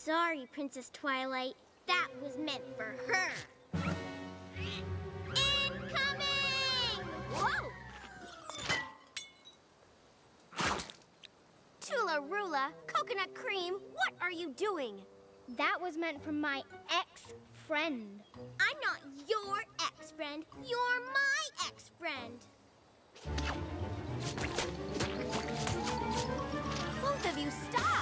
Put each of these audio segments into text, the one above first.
sorry, Princess Twilight. That was meant for her. Incoming! Whoa! Tula-Rula, coconut cream, what are you doing? That was meant for my ex-friend. I'm not your ex-friend. You're my ex-friend. Both of you, stop!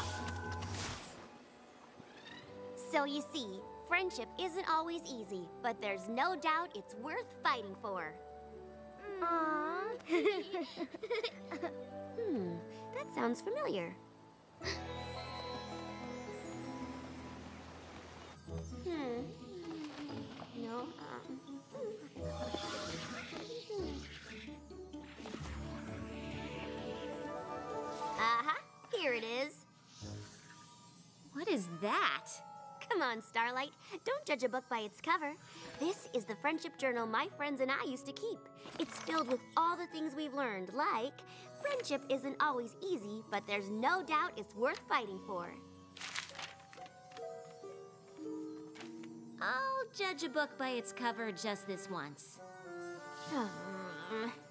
So you see, friendship isn't always easy, but there's no doubt it's worth fighting for. Aww. That sounds familiar. No. Aha, here it is. What is that? Come on, Starlight. Don't judge a book by its cover. This is the friendship journal my friends and I used to keep. It's filled with all the things we've learned, like friendship isn't always easy, but there's no doubt it's worth fighting for. I'll judge a book by its cover just this once.